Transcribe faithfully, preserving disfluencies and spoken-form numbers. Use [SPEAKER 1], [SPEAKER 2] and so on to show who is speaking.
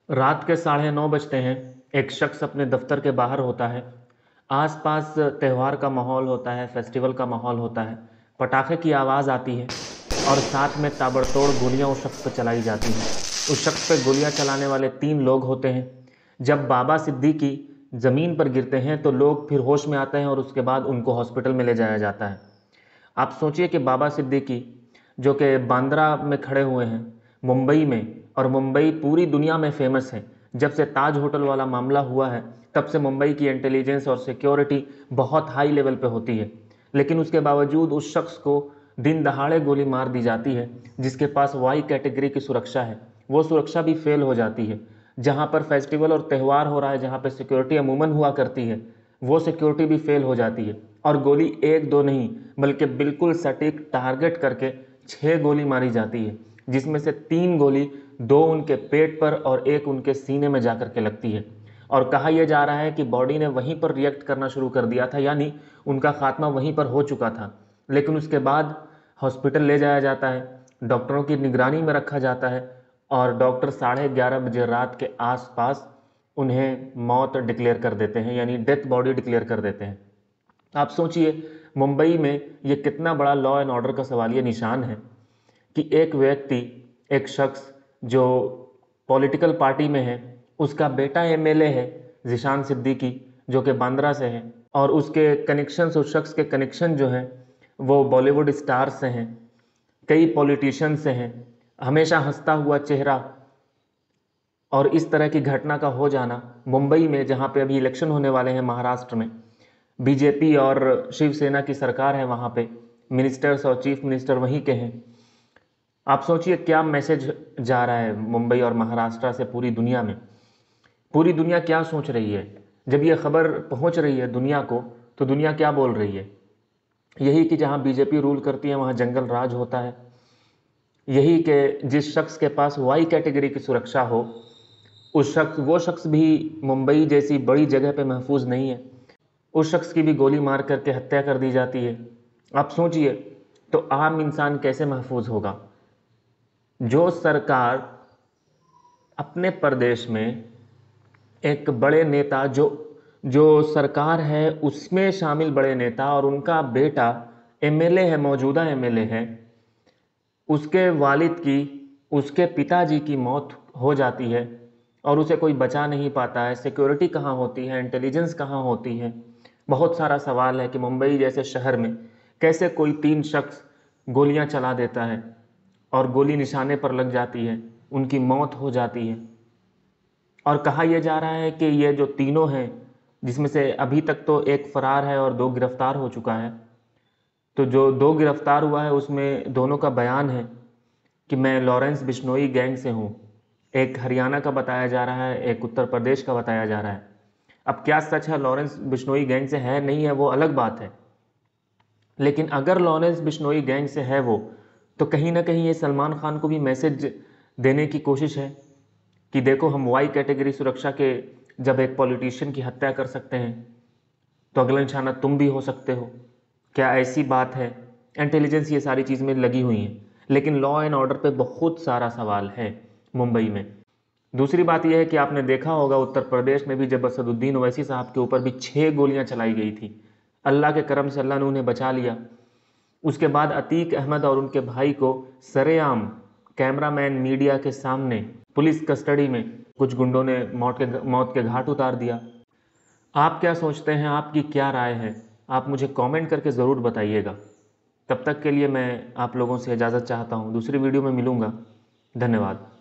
[SPEAKER 1] रात के साढ़े नौ बजते हैं। एक शख्स अपने दफ्तर के बाहर होता है। आसपास त्यौहार का माहौल होता है, फेस्टिवल का माहौल होता है। पटाखे की आवाज़ आती है और साथ में ताबड़तोड़ गोलियां उस शख्स पर चलाई जाती हैं। उस शख्स पे गोलियां चलाने वाले तीन लोग होते हैं। जब बाबा सिद्दीकी ज़मीन पर गिरते हैं तो लोग फिर होश में आते हैं और उसके बाद उनको हॉस्पिटल में ले जाया जाता है। आप सोचिए कि बाबा सिद्दीकी जो कि बांद्रा में खड़े हुए हैं मुंबई में, और मुंबई पूरी दुनिया में फेमस है। जब से ताज होटल वाला मामला हुआ है तब से मुंबई की इंटेलिजेंस और सिक्योरिटी बहुत हाई लेवल पे होती है, लेकिन उसके बावजूद उस शख्स को दिन दहाड़े गोली मार दी जाती है जिसके पास वाई कैटेगरी की सुरक्षा है। वो सुरक्षा भी फेल हो जाती है। जहाँ पर फेस्टिवल और त्यौहार हो रहा है, जहाँ पर सिक्योरिटी अमूमन हुआ करती है, वो सिक्योरिटी भी फेल हो जाती है और गोली एक दो नहीं बल्कि बिल्कुल सटीक टारगेट करके छः गोली मारी जाती है, जिसमें से तीन गोली दो उनके पेट पर और एक उनके सीने में जाकर के लगती है। और कहा यह जा रहा है कि बॉडी ने वहीं पर रिएक्ट करना शुरू कर दिया था, यानी उनका खात्मा वहीं पर हो चुका था। लेकिन उसके बाद हॉस्पिटल ले जाया जाता है, डॉक्टरों की निगरानी में रखा जाता है और डॉक्टर साढ़े ग्यारह बजे रात के आसपास उन्हें मौत डिक्लेयर कर देते हैं, यानी डेथ बॉडी डिक्लेयर कर देते हैं। आप सोचिए मुंबई में ये कितना बड़ा लॉ एंड ऑर्डर का सवालिया निशान है कि एक व्यक्ति, एक शख्स जो पॉलिटिकल पार्टी में है, उसका बेटा एमएलए है ज़ीशान सिद्दीकी जो कि बांद्रा से है, और उसके कनेक्शंस, उस शख्स के कनेक्शन जो हैं वो बॉलीवुड स्टार से हैं, कई पॉलिटिशियन से हैं। हमेशा हंसता हुआ चेहरा, और इस तरह की घटना का हो जाना मुंबई में, जहाँ पे अभी इलेक्शन होने वाले हैं महाराष्ट्र में, बीजेपी और शिवसेना की सरकार है, वहाँ पे मिनिस्टर्स और चीफ मिनिस्टर वहीं के हैं। आप सोचिए क्या मैसेज जा रहा है मुंबई और महाराष्ट्र से पूरी दुनिया में। पूरी दुनिया क्या सोच रही है जब ये खबर पहुंच रही है दुनिया को, तो दुनिया क्या बोल रही है? यही कि जहां बीजेपी रूल करती है वहां जंगल राज होता है। यही कि जिस शख्स के पास वाई कैटेगरी की सुरक्षा हो, उस शख्स वो शख्स भी मुंबई जैसी बड़ी जगह पे महफूज नहीं है। उस शख्स की भी गोली मार करके हत्या कर दी जाती है। आप सोचिए तो आम इंसान कैसे महफूज होगा? जो सरकार अपने प्रदेश में एक बड़े नेता, जो जो सरकार है उसमें शामिल बड़े नेता और उनका बेटा एमएलए है, मौजूदा एमएलए है, उसके वालिद की, उसके पिताजी की मौत हो जाती है और उसे कोई बचा नहीं पाता है। सिक्योरिटी कहाँ होती है? इंटेलिजेंस कहाँ होती है? बहुत सारा सवाल है कि मुंबई जैसे शहर में कैसे कोई तीन शख्स गोलियां चला देता है और गोली निशाने पर लग जाती है, उनकी मौत हो जाती है। और कहा यह जा रहा है कि ये जो तीनों हैं, जिसमें से अभी तक तो एक फरार है और दो गिरफ्तार हो चुका है, तो जो दो गिरफ्तार हुआ है उसमें दोनों का बयान है कि मैं लॉरेंस बिश्नोई गैंग से हूँ। एक हरियाणा का बताया जा रहा है, एक उत्तर प्रदेश का बताया जा रहा है। अब क्या सच है लॉरेंस बिश्नोई गैंग से है नहीं है वो अलग बात है, लेकिन अगर लॉरेंस बिश्नोई गैंग से है वो, तो कहीं ना कहीं ये सलमान खान को भी मैसेज देने की कोशिश है कि देखो, हम वाई कैटेगरी सुरक्षा के जब एक पॉलिटिशियन की हत्या कर सकते हैं तो अगला निशाना तुम भी हो सकते हो। क्या ऐसी बात है? इंटेलिजेंस ये सारी चीज़ में लगी हुई है, लेकिन लॉ एंड ऑर्डर पे बहुत सारा सवाल है मुंबई में। दूसरी बात यह है कि आपने देखा होगा उत्तर प्रदेश में भी जब असदुद्दीन ओवैसी साहब के ऊपर भी छः गोलियां चलाई गई थी, अल्लाह के करम से अल्लाह ने उन्हें बचा लिया। उसके बाद अतीक अहमद और उनके भाई को सरेआम कैमरामैन मीडिया के सामने पुलिस कस्टडी में कुछ गुंडों ने मौत के मौत के घाट उतार दिया। आप क्या सोचते हैं? आपकी क्या राय है? आप मुझे कमेंट करके ज़रूर बताइएगा। तब तक के लिए मैं आप लोगों से इजाज़त चाहता हूँ। दूसरी वीडियो में मिलूँगा। धन्यवाद।